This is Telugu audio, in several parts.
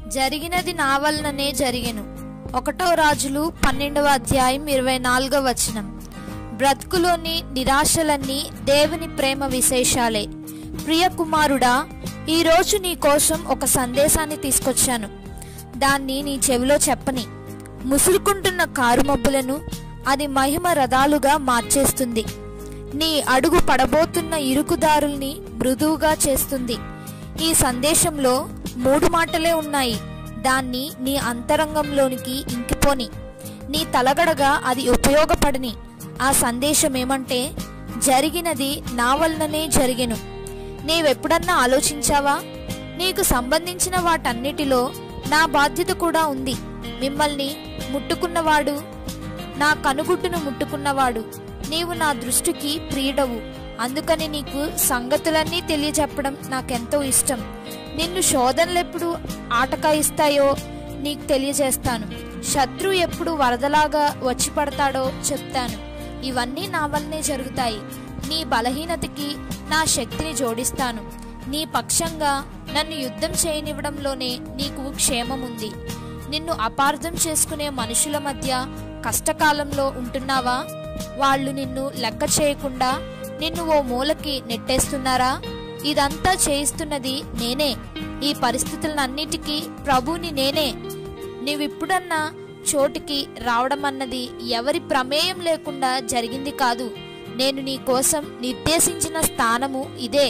జరిగినది నా వలననే జరిగెను. 1 రాజులు 12వ అధ్యాయం 24వ వచనం. బ్రతుకులోని నిరాశలన్నీ దేవుని ప్రేమ విశేషాలే. ప్రియ కుమారుడా, ఈరోజు నీ కోసం ఒక సందేశాన్ని తీసుకొచ్చాను. దాన్ని నీ చెవిలో చెప్పని. ముసురుకుంటున్న కారు మబ్బులను అది మహిమ రథాలుగా మార్చేస్తుంది. నీ అడుగు పడబోతున్న ఇరుకుదారుల్ని మృదువుగా చేస్తుంది. ఈ సందేశంలో 3 మాటలే ఉన్నాయి. దాన్ని నీ అంతరంగంలోనికి ఇంకిపోని. నీ తలగడగా అది ఉపయోగపడని. ఆ సందేశం ఏమంటే, జరిగినది నా వలననే జరిగెను. నీవెప్పుడన్నా ఆలోచించావా? నీకు సంబంధించిన వాటన్నిటిలో నా బాధ్యత కూడా ఉంది. మిమ్మల్ని ముట్టుకున్నవాడు, నా కనుగుడ్డును ముట్టుకున్నవాడు. నీవు నా దృష్టికి ప్రియుడవు. అందుకని నీకు సంగతులన్నీ తెలియజెప్పడం నాకెంతో ఇష్టం. నిన్ను శోధనలెప్పుడు ఆటకాయిస్తాయో నీకు తెలియజేస్తాను. శత్రువు ఎప్పుడు వరదలాగా వచ్చి పడతాడో చెప్తాను. ఇవన్నీ నా వల్లనే జరుగుతాయి. నీ బలహీనతకి నా శక్తిని జోడిస్తాను. నీ పక్షంగా నన్ను యుద్ధం చేయనివ్వడంలోనే నీకు క్షేమముంది. నిన్ను అపార్థం చేసుకునే మనుషుల మధ్య కష్టకాలంలో ఉంటున్నావా? వాళ్ళు నిన్ను లెక్క చేయకుండా నిన్ను ఓ మూలకి నెట్టేస్తున్నారా? ఇదంతా చేయిస్తున్నది నేనే. ఈ పరిస్థితులన్నిటికీ ప్రభువుని నేనే. నీవిప్పుడన్నా చోటికి రావడం అన్నది ఎవరి ప్రమేయం లేకుండా జరిగింది కాదు. నేను నీ కోసం నిర్దేశించిన స్థానము ఇదే.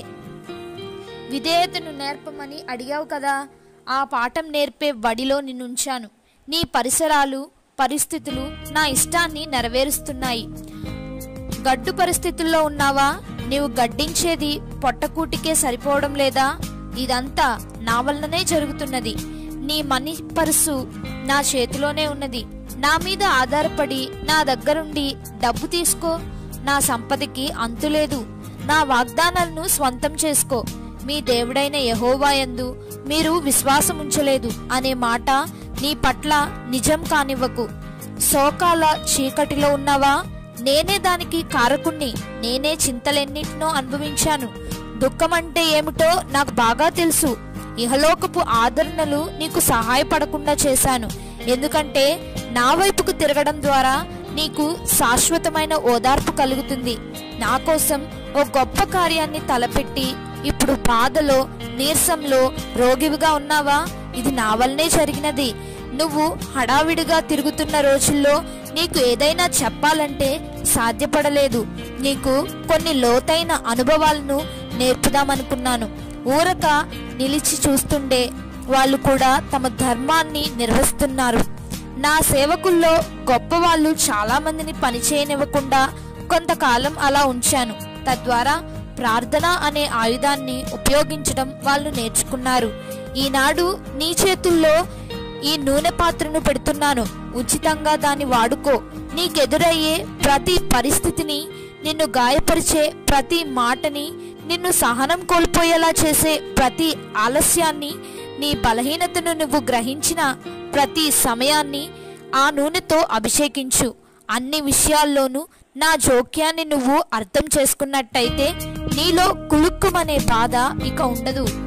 విధేయతను నేర్పమని అడిగావు కదా, ఆ పాఠం నేర్పే బడిలో నిన్నుంచాను. నీ పరిసరాలు, పరిస్థితులు నా ఇష్టాన్ని నెరవేరుస్తున్నాయి. గడ్డు పరిస్థితుల్లో ఉన్నావా? నీవు గడ్డించేది పొట్టకూటికే సరిపోవడం లేదా? ఇదంతా నా వలననే జరుగుతున్నది. నీ మనీ పర్సు నా చేతిలోనే ఉన్నది. నా మీద ఆధారపడి నా దగ్గరుండి డబ్బు తీసుకో. నా సంపదకి అంతులేదు. నా వాగ్దానాలను స్వంతం చేసుకో. మీ దేవుడైన యెహోవా యందు మీరు విశ్వాసం ఉంచలేదు అనే మాట నీ పట్ల నిజం కానివ్వకు. శోకాల చీకటిలో ఉన్నావా? నేనే దానికి కారకుణ్ణి. నేనే చింతలెన్నిటినో అనుభవించాను. దుఃఖమంటే ఏమిటో నాకు బాగా తెలుసు. ఇహలోకపు ఆదరణలు నీకు సహాయపడకుండా చేశాను. ఎందుకంటే నా వైపుకు తిరగడం ద్వారా నీకు శాశ్వతమైన ఓదార్పు కలుగుతుంది. నా కోసం ఓ గొప్ప కార్యాన్ని తలపెట్టి ఇప్పుడు బాధలో, నీరసంలో రోగివిగా ఉన్నావా? ఇది నా వల్లనే జరిగినది. నువ్వు హడావిడిగా తిరుగుతున్న రోజుల్లో నీకు ఏదైనా చెప్పాలంటే సాధ్యపడలేదు. నీకు కొన్ని లోతైన అనుభవాలను నేర్పుదామనుకున్నాను. ఊరక నిలిచి చూస్తుండే వాళ్ళు కూడా తమ ధర్మాన్ని నిర్వహిస్తున్నారు. నా సేవకుల్లో గొప్పవాళ్ళు చాలా మందిని పనిచేయనివ్వకుండా కొంతకాలం అలా ఉంచాను. తద్వారా ప్రార్థన అనే ఆయుధాన్ని ఉపయోగించడం వాళ్ళు నేర్చుకున్నారు. ఈనాడు నీ చేతుల్లో ఈ నూనె పాత్రను పెడుతున్నాను. ఉచితంగా దాన్ని వాడుకో. నీకెదురయ్యే ప్రతి పరిస్థితిని, నిన్ను గాయపరిచే ప్రతి మాటని, నిన్ను సహనం కోల్పోయేలా చేసే ప్రతి ఆలస్యాన్ని, నీ బలహీనతను నువ్వు గ్రహించిన ప్రతి సమయాన్ని ఆ నూనెతో అభిషేకించు. అన్ని విషయాల్లోనూ నా జోక్యాన్ని నువ్వు అర్థం చేసుకున్నట్టయితే నీలో కులుక్కుమనే బాధ ఇక ఉండదు.